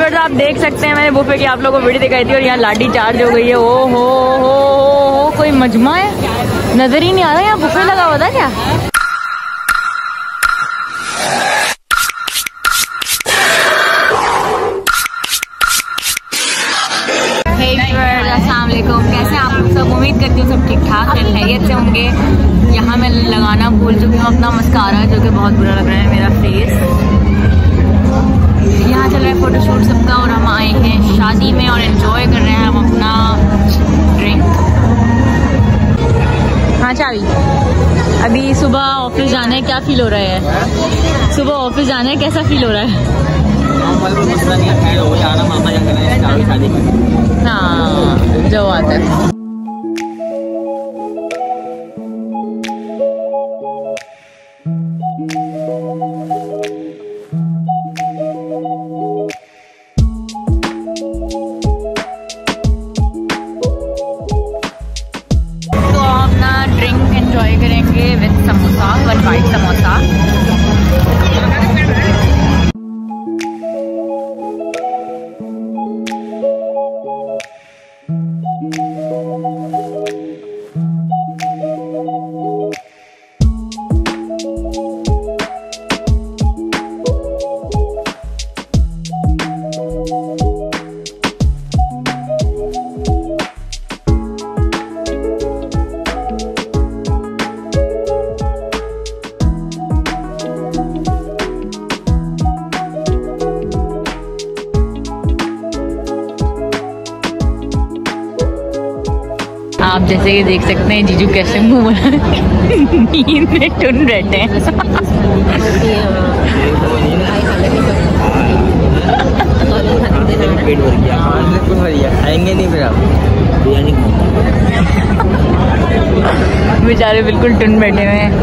Viewers आप देख सकते हैं मैंने बुफे की आप लोगों को वीडियो दिखाई थी और यहाँ लाठी चार्ज हो गई है। ओ हो कोई मजमा है, नजर ही नहीं आ रहा यहाँ बुफे लगा हुआ था क्या। अस्सलाम वालेकुम, कैसे आप लोग सब? उम्मीद करती हूँ सब ठीक ठाक खैरियत से होंगे। यहाँ मैं लगाना भूल चुकी हूँ अपना मस्कारा, जो कि बहुत बुरा लग रहा है मेरा फेस। यहाँ चल रहा है फोटोशूट सबका और हम आए हैं शादी में और एंजॉय कर रहे हैं हम अपना ड्रिंक। हाँ चाबी, अभी सुबह ऑफिस जाना है, क्या फील हो रहा है? सुबह ऑफिस जाना है, कैसा फील हो रहा है? हाँ जो आता है। तो अपना ड्रिंक एंजॉय करेंगे विद समोसा, 1 बाइट समोसा। आप जैसे कि देख सकते हैं जीजू कैसे मुंह नींद में टुन रहते हैं। बेचारे बिल्कुल टुन बैठे हुए हैं।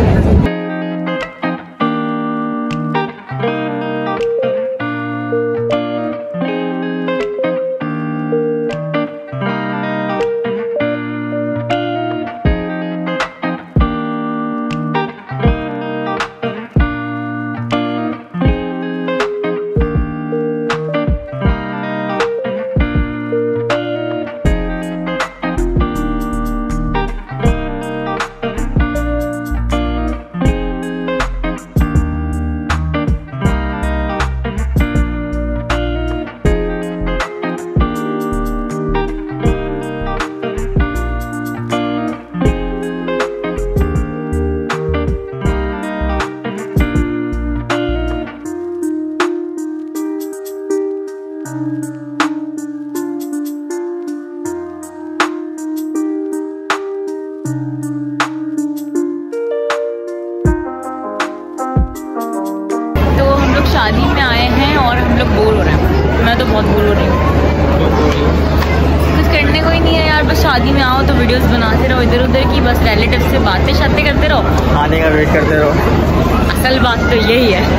शादी में आए हैं और हम लोग बोर हो रहे हैं। मैं तो बहुत बोर हो रही हूँ, कुछ करने को ही नहीं है यार। बस शादी में आओ तो वीडियोस बनाते रहो इधर उधर की, बस रिलेटिव से बातें शातें करते रहो, आने का वेट करते रहो। असल बात तो यही है।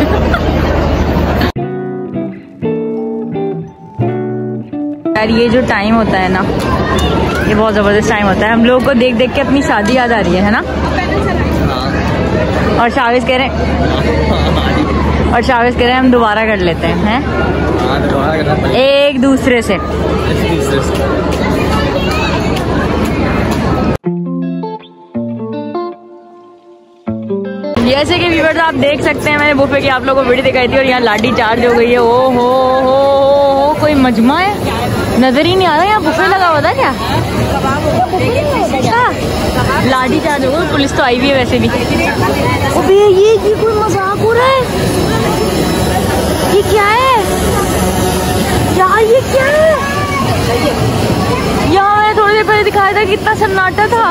यार ये जो टाइम होता है ना, ये बहुत ज़बरदस्त टाइम होता है। हम लोगों को देख देख के अपनी शादी याद आ रही है ना। और शावेज कह रहे हैं हम दोबारा कर लेते हैं, एक दूसरे से। जैसे कि व्यूअर्स आप देख सकते हैं मैंने बुफे की आप लोगों को वीडियो दिखाई थी और यहाँ लाठी चार्ज हो गई है। ओ हो कोई मजमा है, नजर ही नहीं आ रहा यहाँ बुफे लगा हुआ था क्या। लाठी चार्ज हो गई, पुलिस तो आई हुई है वैसे भी। अबे ये कोई मजाक हो रहा है, ये क्या है यार, ये क्या है यार। मैंने थोड़ी देर पहले दिखाया था कितना सन्नाटा था।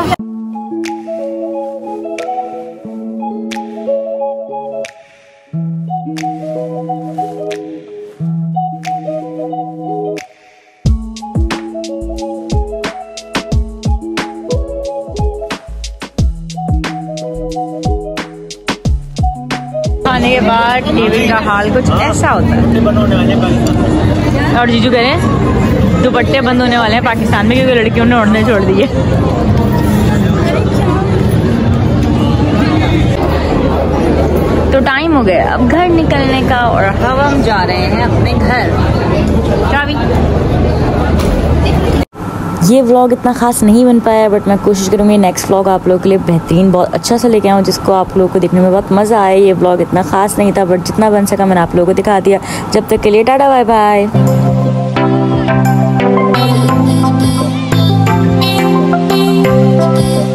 खाने के बाद टेबल का हाल कुछ ऐसा होता है। और जीजू कह रहे हैं दुपट्टे बंद होने वाले हैं पाकिस्तान में, क्योंकि लड़कियों ने ओढ़ने छोड़ दिए। तो टाइम हो गया अब घर निकलने का और अब हम जा रहे हैं अपने घर। चाबी। ये व्लॉग इतना खास नहीं बन पाया बट मैं कोशिश करूँगी नेक्स्ट व्लॉग आप लोगों के लिए बेहतरीन बहुत अच्छा सा लेके आऊँ जिसको आप लोगों को देखने में बहुत मज़ा आए। ये व्लॉग इतना खास नहीं था बट जितना बन सका मैंने आप लोगों को दिखा दिया। जब तक के लिए टाटा बाय बाय।